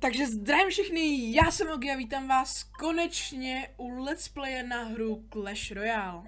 Takže zdravím všichni, já jsem Ogi a vítám vás konečně u Let's Playe na hru Clash Royale.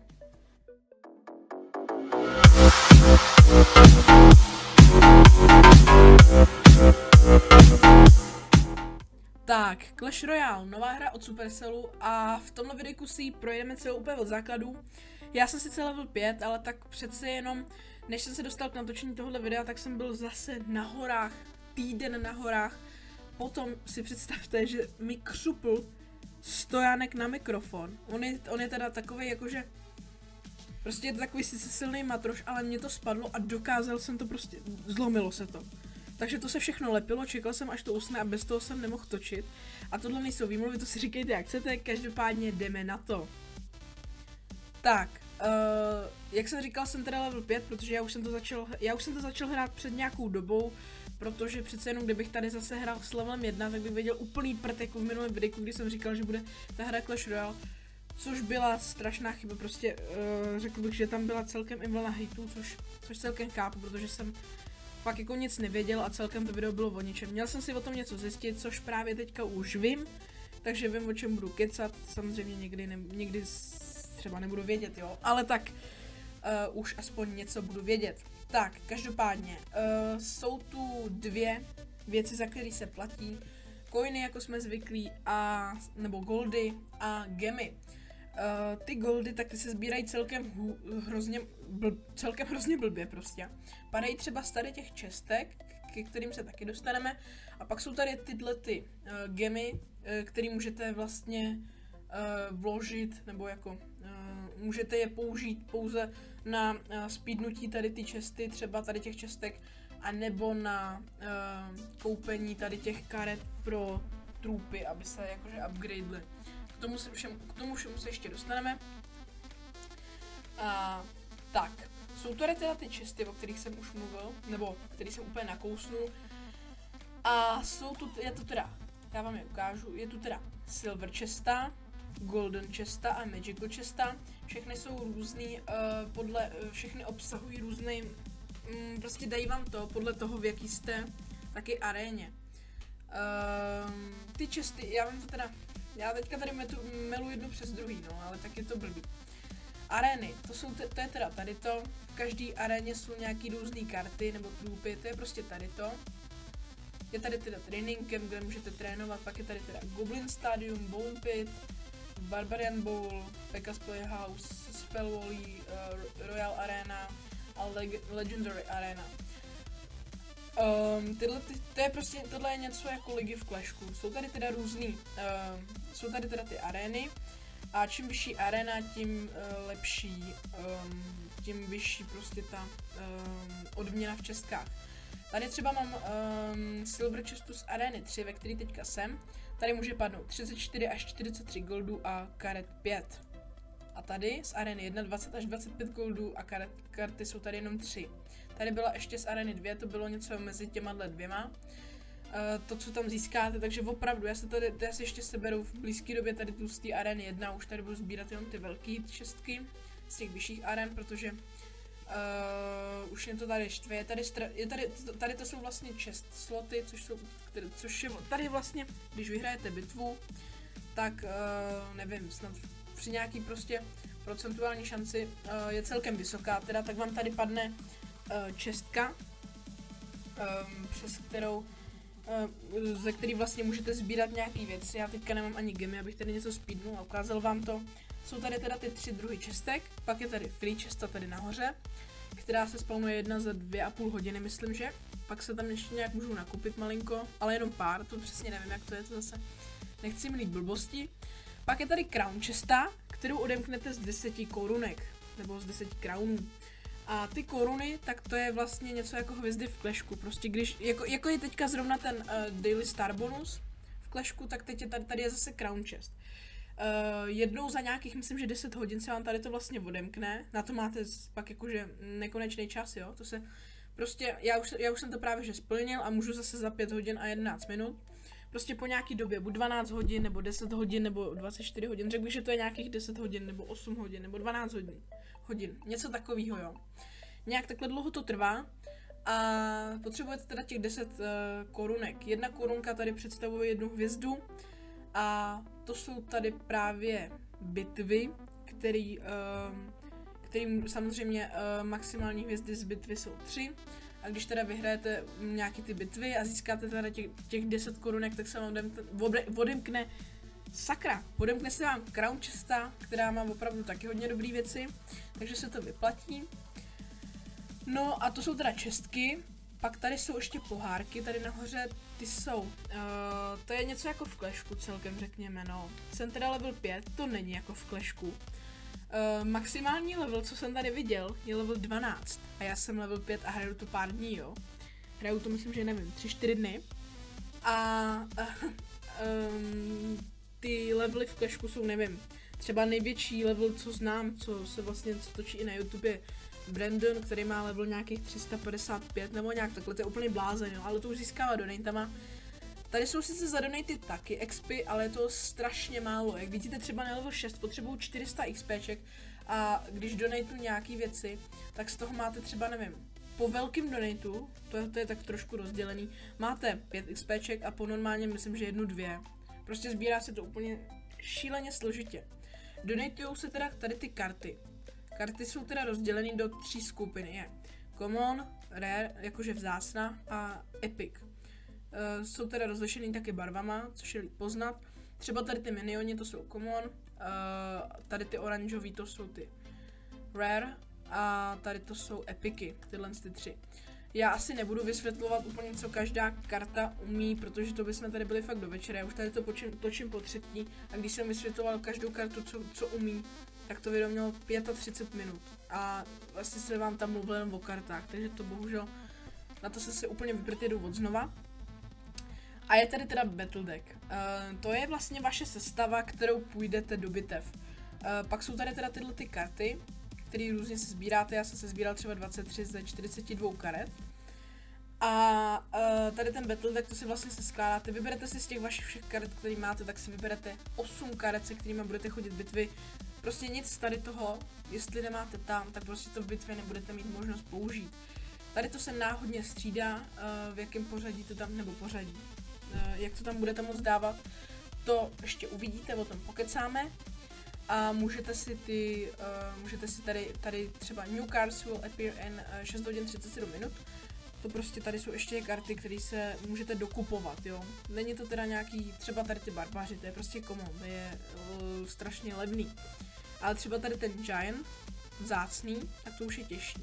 Tak, Clash Royale, nová hra od Supercellu a v tomhle videu si projedeme celou úplně od základů. Já jsem sice level 5, ale tak přece jenom, než jsem se dostal k natočení tohohle videa, tak jsem byl zase na horách, týden na horách. Potom si představte, že mi křupl stojánek na mikrofon. On je teda takový jakože, prostě je to takový sice silný matroš, ale mě to spadlo a dokázal jsem to prostě, zlomilo se to. Takže to se všechno lepilo, čekal jsem až to usne a bez toho jsem nemohl točit. A tohle nejsou výmluvy, to si říkejte jak chcete, každopádně jdeme na to. Tak, jak jsem říkal, jsem teda level 5, protože já už jsem to začal hrát před nějakou dobou, protože přece jenom kdybych tady zase hrál s levelem 1, tak bych věděl úplný prd jako v minulém videu, kdy jsem říkal, že bude ta hra Clash Royale, což byla strašná chyba, prostě řekl bych, že tam byla celkem i vlna hejtů, což celkem chápu, protože jsem fakt jako nic nevěděl a celkem to video bylo o ničem. Měl jsem si o tom něco zjistit, což právě teďka už vím, takže vím, o čem budu kecat, samozřejmě někdy třeba nebudu vědět, jo, ale tak už aspoň něco budu vědět. Tak, každopádně, jsou tu dvě věci, za které se platí. Coiny, jako jsme zvyklí, nebo goldy a gemy. Ty goldy, tak ty se sbírají celkem hrozně blbě prostě. Padají třeba z tady těch čestek, ke kterým se taky dostaneme. A pak jsou tady tyhle ty gemy, které můžete vlastně vložit, nebo jako můžete je použít pouze na speednutí tady ty česty, třeba tady těch čestek, a nebo na koupení tady těch karet pro trupy, aby se jakože upgradely. K tomu všemu se ještě dostaneme. Tak, jsou tady teda ty česty, o kterých jsem už mluvil, nebo který jsem úplně nakousnul. A jsou tu, já vám je ukážu, je tu teda silver chesta, golden chesta a magical chesta. Všechny jsou různý, všechny obsahují různý, prostě dají vám to podle toho, v jaký jste taky aréně. Ty chesty, já teďka tady melu jednu přes druhý, no, ale tak je to blbý. Arény, to je teda tady to, v každý aréně jsou nějaký různý karty nebo trupy, to je prostě tady to. Je tady teda training camp, kde můžete trénovat, pak je tady teda Goblin Stadium, Bone Pit, Barbarian Bowl, Pekka's Playhouse, Spell Valley, Royal Arena a Legendary Arena. Tohle je něco jako ligy v Clashku. Jsou tady teda jsou tady teda ty arény a čím vyšší arena, tím lepší, tím vyšší prostě ta odměna v čestkách. Tady třeba mám silver chestu z arény 3, ve který teďka jsem. Tady může padnout 34 až 43 goldů a karet 5. A tady z arény 1 20 až 25 goldů a karty jsou tady jenom 3. Tady byla ještě z arény 2, to bylo něco mezi těma dvěma. To, co tam získáte, takže opravdu, já si ještě seberu v blízké době tady tu z té arény 1, už tady budu sbírat jenom ty velké čestky z těch vyšších arén, protože už mě to tady štve. Tady to jsou vlastně chest sloty, což je tady vlastně, když vyhrajete bitvu, tak nevím, snad při nějaký prostě procentuální šanci je celkem vysoká, teda tak vám tady padne čestka, ze který vlastně můžete sbírat nějaký věci. Já teďka nemám ani gemy, abych tady něco speednul a ukázal vám to. Jsou tady teda ty 3 druhy čestek, pak je tady free chesta tady nahoře, která se spawnuje jedna za 2,5 hodiny, myslím, že. Pak se tam ještě nějak můžu nakupit malinko, ale jenom pár, to přesně nevím, jak to je, to zase nechci mít blbosti. Pak je tady crown chesta, kterou odemknete z 10 korunek, nebo z 10 crownů. A ty koruny, tak to je vlastně něco jako hvězdy v Clashku, prostě když, jako je teďka zrovna ten Daily Star bonus v Clashku, tak teď tady je zase crown chest. Jednou za nějakých, myslím, že 10 hodin se vám tady to vlastně odemkne, na to máte pak jakože nekonečný čas, jo, to se prostě, já už jsem to právě že splnil a můžu zase za 5 hodin a 11 minut, prostě po nějaký době, buď 12 hodin, nebo 10 hodin, nebo 24 hodin, řekl bych, že to je nějakých 10 hodin, nebo 8 hodin, nebo 12 hodin, něco takového, jo. Nějak takhle dlouho to trvá A potřebujete teda těch 10 korunek. 1 korunka tady představuje 1 hvězdu a to jsou tady právě bitvy, který samozřejmě maximální hvězdy z bitvy jsou 3. A když teda vyhrajete nějaký ty bitvy a získáte teda těch 10 korunek, tak se vám odemkne odemkne se vám Crown Chesta, která má opravdu taky hodně dobré věci, takže se to vyplatí. No a to jsou teda čestky, pak tady jsou ještě pohárky, tady nahoře ty jsou, to je něco jako v Clashu celkem řekněme, no. Jsem teda level 5, to není jako v Clashu. Maximální level, co jsem tady viděl, je level 12 a já jsem level 5 a hraju to pár dní, jo. Hraju to myslím, že nevím, 3-4 dny. A ty levely v Clashu jsou, nevím, třeba největší level, co znám, co se vlastně točí i na YouTube, je Brandon, který má level nějakých 355 nebo nějak takhle, to je úplně blázen, jo, ale to už získává donatama. Tady jsou sice za donaty taky XP, ale je to strašně málo. Jak vidíte, třeba na level 6 potřebuju 400 XPček a když donatu nějaký věci, tak z toho máte třeba, nevím, po velkým donatu, to je tak trošku rozdělený, máte 5 XPček a po normálně myslím, že 1-2. Prostě sbírá se to úplně šíleně složitě. Donatujou se teda tady ty karty. Karty jsou teda rozděleny do 3 skupiny. Je Common, Rare, jakože vzácná a Epic. Jsou teda rozlišený taky barvama, což je líp poznat. Třeba tady ty minioni, to jsou Common, tady ty oranžový, to jsou ty Rare a tady to jsou Epicy, tyhle ty 3. Já asi nebudu vysvětlovat úplně, co každá karta umí, protože to bychom tady byli fakt do večera. Já už tady to točím po třetí a když jsem vysvětloval každou kartu, co umí, tak to video mělo 35 minut a vlastně se vám tam mluvil jen o kartách, takže to bohužel na to se úplně vyprtědu od znova. A je tady teda Battle Deck. To je vlastně vaše sestava, kterou půjdete do bitev. Pak jsou tady teda tyhle ty karty, které různě se sbíráte. Já jsem se sbíral třeba 23 ze 42 karet. A tady ten Battle Deck, to si vlastně se skládáte. Vyberete si z těch vašich všech karet, které máte, tak si vyberete 8 karet, se kterými budete chodit bitvy. Prostě nic tady toho, jestli nemáte tam, tak prostě to v bitvě nebudete mít možnost použít. Tady to se náhodně střídá, v jakém pořadí to tam, nebo pořadí. Jak to tam budete moct dávat, to ještě uvidíte, o tom pokecáme. A můžete si tady třeba New Cards will appear in 6 hodin 37 minut. To prostě tady jsou ještě karty, které se můžete dokupovat, jo. Není to teda nějaký, třeba tady ty barbaři, to je prostě common, to je strašně levný. Ale třeba tady ten Giant, vzácný, tak to už je těžší.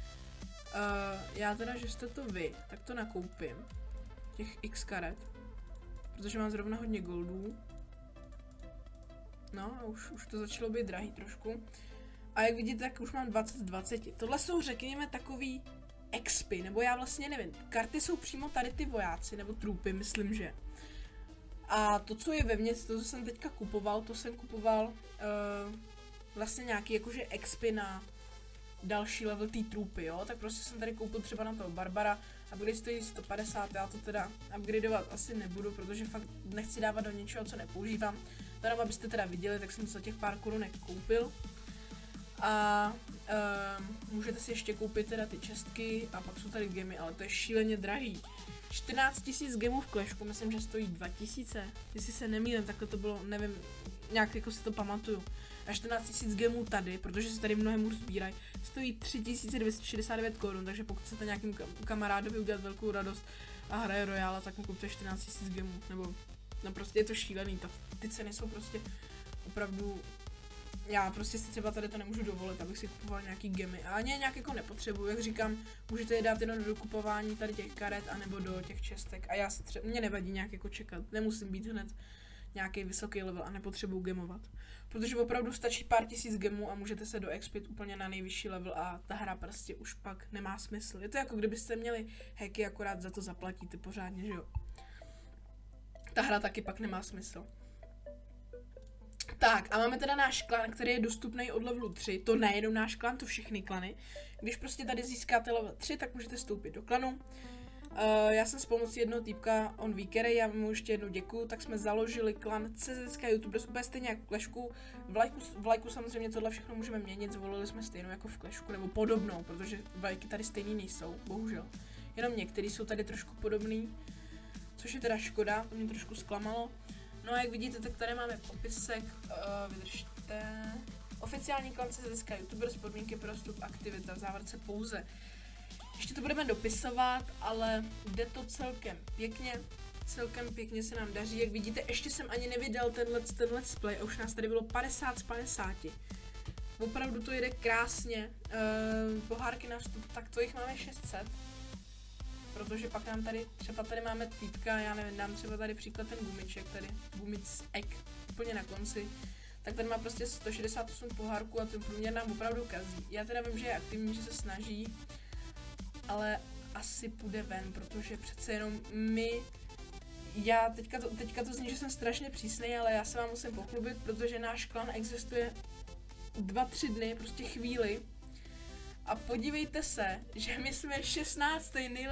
Já teda, že jste to vy, tak to nakoupím. Těch X karet. Protože mám zrovna hodně goldů. No a už to začalo být drahý trošku. A jak vidíte, tak už mám 20 z 20. Tohle jsou, řekněme, takový expy, nebo já vlastně nevím. Karty jsou přímo tady ty vojáci, nebo trupy, myslím, že. A to, co je vevnitř, to, co jsem teďka kupoval, to jsem kupoval vlastně nějaký jakože expy na další level té trupy, jo. Tak prostě jsem tady koupil třeba na toho Barbara, upgrade stojí 150, já to teda upgradeovat asi nebudu, protože fakt nechci dávat do něčeho, co nepoužívám. Teda, abyste teda viděli, tak jsem za těch pár korunek koupil. A můžete si ještě koupit teda ty čestky a pak jsou tady gemy, ale to je šíleně drahý. 14 000 gemů v Clashu, myslím, že stojí 2000, jestli se nemýlím, takhle to bylo, nevím, nějak jako si to pamatuju. A 14 000 gemů tady, protože se tady mnohem hůř sbírají, stojí 3269 korun, takže pokud chcete nějakým kamarádovi udělat velkou radost a hraje Royale, tak mu kupte 14 000 gemů, nebo no prostě je to šílený, ty ceny jsou prostě opravdu, já prostě si třeba tady to nemůžu dovolit, abych si kupoval nějaký gemy a ani je nějak jako nepotřebuju, jak říkám, můžete je dát jenom do dokupování tady těch karet anebo do těch čestek a já si mě nevadí nějak jako čekat, nemusím být hned nějaký vysoký level a nepotřebuju gemovat. Protože opravdu stačí pár tisíc gemů a můžete se doexpit úplně na nejvyšší level a ta hra prostě už pak nemá smysl. Je to jako kdybyste měli hacky, akorát za to zaplatíte pořádně, že jo. Ta hra taky pak nemá smysl. Tak a máme teda náš klan, který je dostupný od levelu 3, to nejenom náš klan, to všechny klany. Když prostě tady získáte level 3, tak můžete vstoupit do klanu. Já jsem s pomocí jednoho týpka, on ví, který, já mu ještě jednou děkuju, tak jsme založili klan CZSK YouTubers, úplně stejně jako v Clashku. V lajku samozřejmě tohle všechno můžeme měnit, zvolili jsme stejnou jako v Clashku, nebo podobnou, protože vlajky tady stejný nejsou, bohužel. Jenom některý jsou tady trošku podobný, což je teda škoda, to mě trošku zklamalo. No a jak vidíte, tak tady máme popisek, vydržte. Oficiální klan CZSK YouTubers, podmínky pro vstup, aktivita, v závorce pouze. Ještě to budeme dopisovat, ale jde to celkem pěkně se nám daří. Jak vidíte, ještě jsem ani nevydal ten let's play a už nás tady bylo 50 z 50. Opravdu to jede krásně. Pohárky na vstup, tak to jich máme 600. Protože pak nám tady, třeba tady máme týpka, já nevím, dám třeba tady příklad ten gumiček tady, gumicek, úplně na konci. Tak tady má prostě 168 pohárků a ten průměr nám opravdu kazí. Já teda vím, že je aktivní, že se snaží, ale asi půjde ven, protože přece jenom teďka to zní, že jsem strašně přísnej, ale já se vám musím pochlubit, protože náš klan existuje 2-3 dny, prostě chvíli. A podívejte se, že my jsme 16.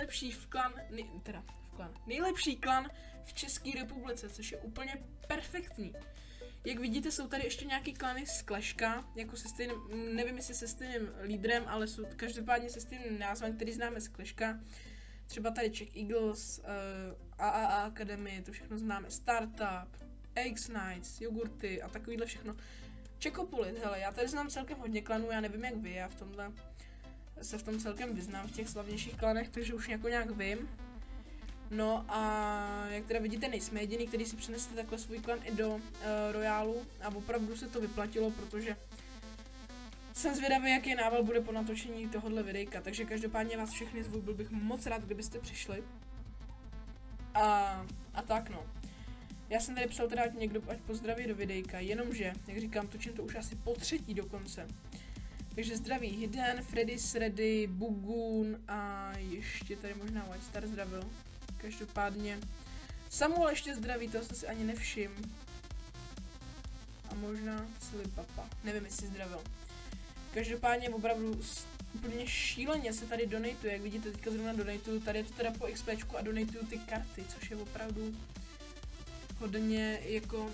nejlepší klan v České republice, což je úplně perfektní. Jak vidíte, jsou tady ještě nějaký klany z Clashka, jako se stejným, nevím jestli se stejným lídrem, ale jsou každopádně se stejným názvem, který známe z Clashka. Třeba tady Czech Eagles, AAA Academy, to všechno známe, Startup, X Knights, jogurty a takovýhle všechno. Čekopolis, hele, já tady znám celkem hodně klanů, já nevím jak vy, já se v tom celkem vyznám v těch slavnějších klanech, takže už nějak vím. No a jak teda vidíte, nejsme jediný, který si přinesl takhle svůj klan i do Royálu a opravdu se to vyplatilo, protože jsem zvědavý, jaký nával bude po natočení tohohle videjka, takže každopádně vás všechny zvu, byl bych moc rád, kdybyste přišli. A tak no. Já jsem tady psal teda, ať někdo ať pozdraví do videjka, jenomže, jak říkám, točím to už asi po 3. dokonce. Takže zdraví Hidden, Freddy Sreddy, Bugun a ještě tady možná White Star zdravil. Každopádně Samuel ještě zdraví, toho jsem si ani nevšim. A možná Silly Papa, nevím jestli zdravil. Každopádně opravdu úplně šíleně se tady donatuje, jak vidíte teďka zrovna donatuju, tady je to teda po XPčku a donatuju ty karty, což je opravdu hodně jako,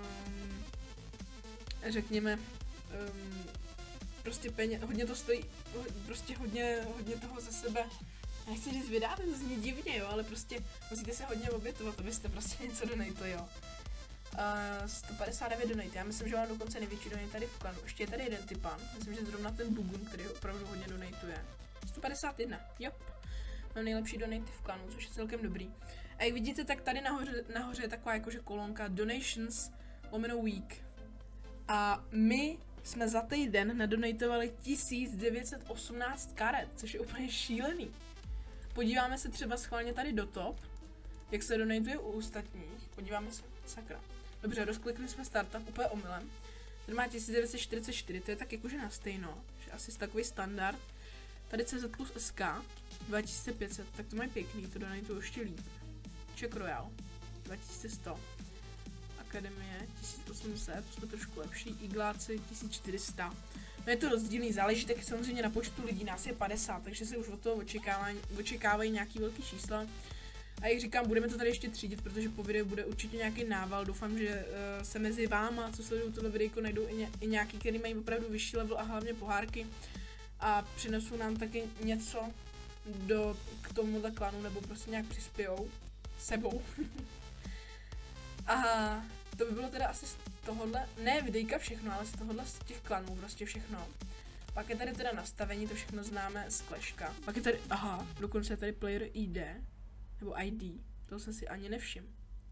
řekněme, prostě hodně to stojí, prostě hodně toho ze sebe, nechci říct vydáte, to zní divně, jo, ale prostě musíte se hodně obětovat, abyste prostě něco donatili, jo. 159 donate, já myslím, že mám dokonce největší donate tady v klanu, ještě je tady jeden typan, myslím, že zrovna ten Bugun, který opravdu hodně donatuje. 151, jo. Mám nejlepší donate v klanu, což je celkem dobrý. A jak vidíte, tak tady nahoře je taková jakože kolonka Donations _week. A my jsme za týden nadonatovali 1918 karet, což je úplně šílený. Podíváme se třeba schválně tady do top, jak se donatuje u ostatních. Podíváme se, sakra. Dobře, rozklikli jsme startup úplně omylem. Tady má 1944, to je tak jakože na stejno, že asi takový standard. Tady CZ plus SK 2500, tak to mají pěkný, to donatuju ještě líp. Czech Royal 2100. Akademie 1800, to jsme trošku lepší, Igláci 1400. No je to rozdílný, záleží taky samozřejmě na počtu lidí, nás je 50, takže se už od toho očekávají nějaký velký čísla. A jak říkám, budeme to tady ještě třídit, protože po videu bude určitě nějaký nával, doufám, že se mezi váma, co sledují tohle videjko, najdou i nějaký, který mají opravdu vyšší level a hlavně pohárky a přinesou nám taky něco k tomuhle klanu, nebo prostě nějak přispějou sebou. A to by bylo teda asi z tohohle, ne videjka všechno, ale z těch klanů prostě všechno. Pak je tady teda nastavení, to všechno známe z Clashka. Pak je tady, dokonce je tady player ID, nebo ID, toho jsem si ani nevšiml.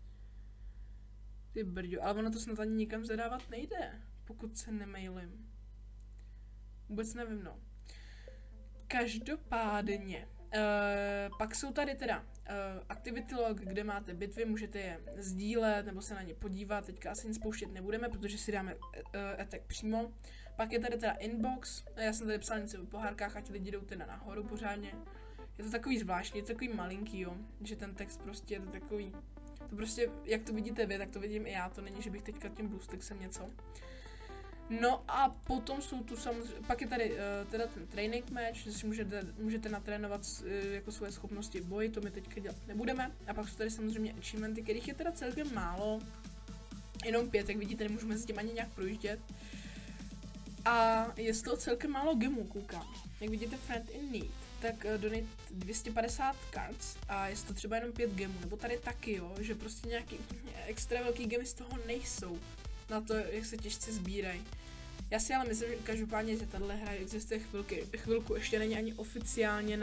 Ty brďo, ale ono to snad ani nikam zadávat nejde, pokud se nemailím. Vůbec nevím, no. Každopádně, pak jsou tady teda activity log, kde máte bitvy, můžete je sdílet nebo se na ně podívat, teďka asi nic spouštět nebudeme, protože si dáme attack přímo. Pak je tady teda inbox, já jsem tady psal něco o pohárkách, ať lidi jdou teda nahoru pořádně. Je to takový zvláštní, je to takový malinký, jo, že ten text prostě je to takový, to prostě, jak to vidíte vy, tak to vidím i já, to není, že bych teďka tím BlueStacksem něco. No a potom jsou tu samozřejmě, pak je tady teda ten training match, že si můžete natrénovat jako svoje schopnosti v boji, to my teďka dělat nebudeme. A pak jsou tady samozřejmě achievementy, kterých je teda celkem málo, jenom 5, jak vidíte, nemůžu mezi tím ani nějak projíždět. A je z toho celkem málo gemů, koukám. Jak vidíte, friend in need, tak donate 250 cards a je to třeba jenom 5 gemů, nebo tady taky, jo, že prostě nějaký extra velký gemy z toho nejsou. Na to, jak se těžce sbírají. Já si ale myslím, že každopádně, že tahle hra existuje chvilku, ještě není ani oficiálně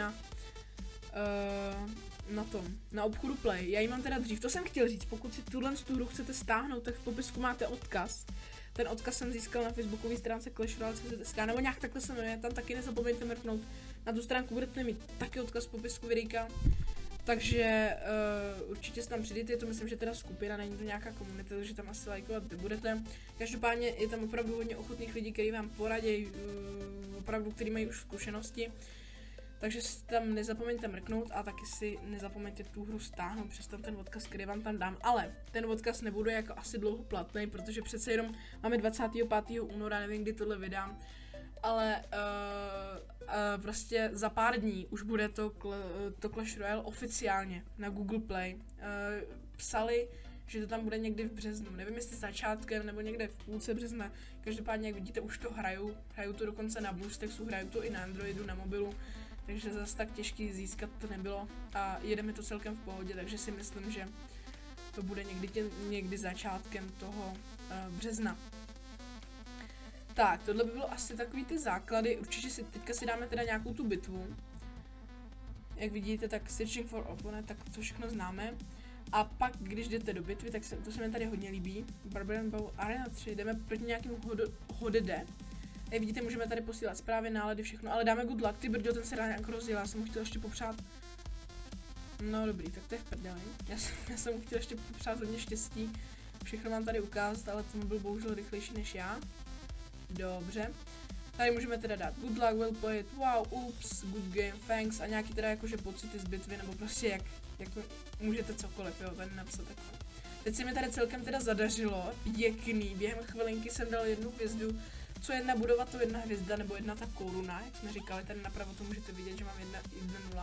na obchodu Play. Já ji mám teda dřív, to jsem chtěl říct, pokud si tuhle hru chcete stáhnout, tak v popisku máte odkaz. Ten odkaz jsem získal na facebookové stránce Clash Royale.cz, nebo nějak takhle se jmenuje, tam taky nezapomeňte mrknout. Na tu stránku budete mít taky odkaz v popisku videjka. Takže určitě se tam přidejte, to myslím, že teda skupina, není to nějaká komunita, takže tam asi lajkovat nebudete. Každopádně je tam opravdu hodně ochotných lidí, kteří vám poradí, opravdu, kteří mají už zkušenosti. Takže si tam nezapomeňte mrknout a taky si nezapomeňte tu hru stáhnout přes ten odkaz, který vám tam dám. Ale ten odkaz nebude jako asi dlouho platný, protože přece jenom máme 25. února, nevím, kdy tohle vydám. Ale prostě za pár dní už bude to Clash Royale oficiálně na Google Play. Psali, že to tam bude někdy v březnu, nevím jestli začátkem nebo někde v půlce března. Každopádně, jak vidíte, už to hraju to dokonce na BlueStacksu, hraju to i na Androidu, na mobilu, takže zase tak těžký získat to nebylo a jede mi to celkem v pohodě, takže si myslím, že to bude někdy začátkem toho března. Tak, tohle by bylo asi takový ty základy, určitě teďka si dáme teda nějakou tu bitvu. Jak vidíte, tak Searching for Opponent, tak to všechno známe. A pak, když jdete do bitvy, tak to se mi tady hodně líbí. Barbarian Bow Arena 3, jdeme proti nějakému HODD. Jak vidíte, můžeme tady posílat zprávy, nálady, všechno, ale dáme good luck, ty brďo, ten se rád nějak rozjel, já jsem mu chtěl ještě popřát. No dobrý, tak to je v prdeli. Já jsem mu chtěl ještě popřát hodně štěstí, všechno mám tady ukázat, ale ten byl bohužel rychlejší než já. Dobře. Tady můžeme teda dát good luck, well played, wow, oops, good game, thanks a nějaký teda jakože pocity z bitvy, nebo prostě jak můžete cokoliv, jo, tady napsat takhle. Teď se mi tady celkem teda zadařilo, pěkný, během chvilinky jsem dal 1 hvězdu, co jedna budova, to 1 hvězda, nebo 1 ta koruna, jak jsme říkali, tady napravo to můžete vidět, že mám 1-0.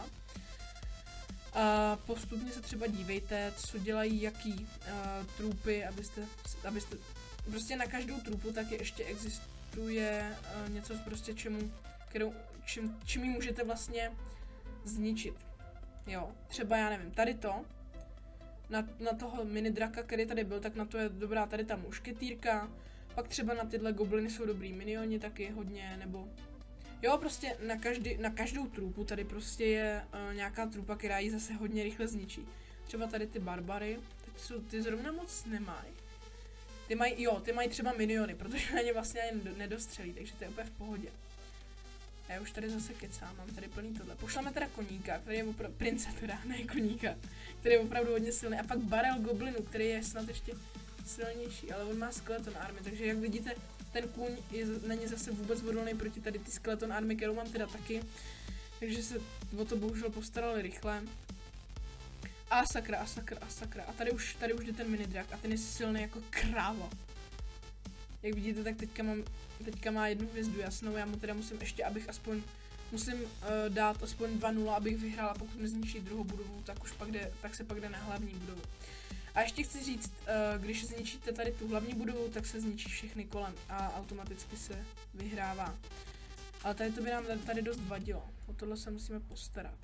A postupně se třeba dívejte, co dělají jaký trupy, abyste, prostě na každou trupu taky ještě existuje něco prostě čím ji můžete vlastně zničit. Jo, třeba já nevím, tady to, na toho mini draka, který tady byl, tak na to je dobrá tady ta mušketýrka, pak třeba na tyhle gobliny jsou dobrý minioni taky hodně, nebo jo, prostě na každou trupu tady prostě je nějaká trupa, která ji zase hodně rychle zničí. Třeba tady ty barbary, ty zrovna moc nemají. Ty mají třeba miniony, protože na ně vlastně ani nedostřelí, takže to je úplně v pohodě. A já už tady zase kecám, mám tady plný tohle. Pošleme teda koníka, který je opravdu, prince teda, ne koníka, který je opravdu hodně silný. A pak barel goblinu, který je snad ještě silnější, ale on má skeleton army, takže jak vidíte, ten kůň není zase vůbec odolný proti tady ty skeleton army, kterou mám teda taky. Takže se o to bohužel postarali rychle. A sakra. A tady už jde ten mini drak a ten je silný jako kráva. Jak vidíte, tak teďka má 1 hvězdu jasnou, já mu teda musím ještě, musím dát aspoň 2-0, abych vyhrál, a pokud mi zničí druhou budovu, tak se pak jde na hlavní budovu. A ještě chci říct, když zničíte tady tu hlavní budovu, tak se zničí všechny kolem a automaticky se vyhrává. Ale tady to by nám tady dost vadilo, o tohle se musíme postarat.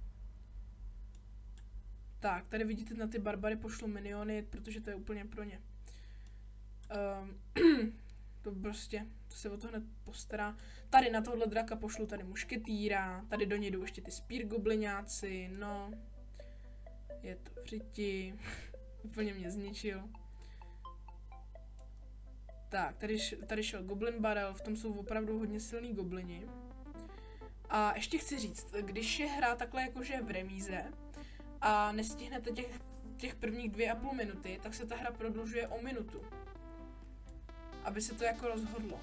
Tak, tady vidíte, na ty barbary pošlu miniony, protože to je úplně pro ně. To se o to hned postará. Tady na tohle draka pošlu tady mušketýra, tady do něj jdou ještě ty spear gobliňáci, no. Je to v řiti. Úplně mě zničil. Tak, tady šel Goblin Barrel, v tom jsou opravdu hodně silný goblini. A ještě chci říct, když je hra takhle jakože v remíze a nestihnete těch prvních 2,5 minuty, tak se ta hra prodlužuje o minutu. Aby se to jako rozhodlo.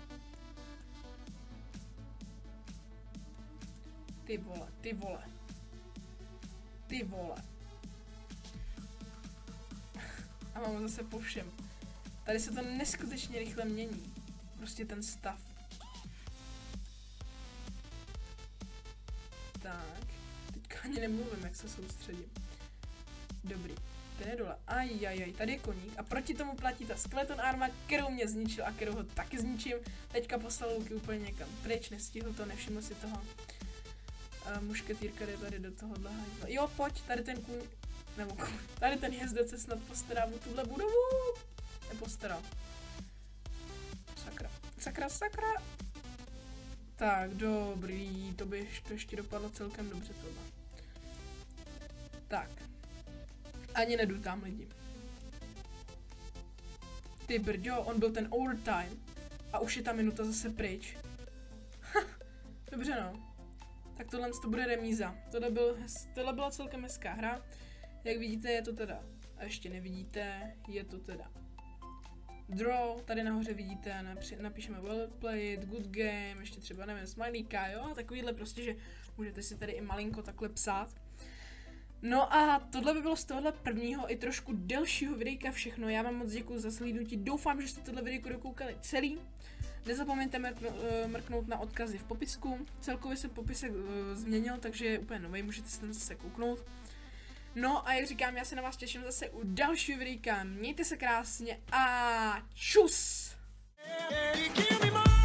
Ty vole. A mám zase po všem. Tady se to neskutečně rychle mění. prostě ten stav. Tak, teďka ani nemluvím, jak se soustředím. Dobrý, ten je dole. Ajajaj, tady je koník a proti tomu platí ta skeleton arma, kterou mě zničil a kterou ho taky zničím. Teďka poslal Luky úplně někam pryč, nestihl to, nevšiml si toho. Mušketýrka jde tady do tohohle hajzla. Jo, pojď, tady ten kůň, nebo kůň, tady ten jezdec se snad postará o tuhle budovu. Nepostaral. Sakra, sakra, sakra. Tak, dobrý, to by to ještě dopadlo celkem dobře tohle. Tak. Ani nedu tam lidi. Ty brďo, on byl ten overtime. A už je ta minuta zase pryč. Dobře no. Tak tohle to bude remíza. Tohle byla celkem hezká hra. Jak vidíte, je to teda, a ještě nevidíte, je to teda draw, tady nahoře vidíte, napíšeme well played, good game, ještě třeba nevím, smileyka, jo, takovýhle prostě, že můžete si tady i malinko takhle psát. No a tohle by bylo z tohohle prvního i trošku delšího videjka všechno. Já vám moc děkuji za slednutí, doufám, že jste tohle videjko dokoukali celý. Nezapomeňte mrknout na odkazy v popisku. Celkově jsem popisek změnil, takže je úplně nový, můžete si tam zase kouknout. No a jak říkám, já se na vás těším zase u dalšího videjka. Mějte se krásně a čus!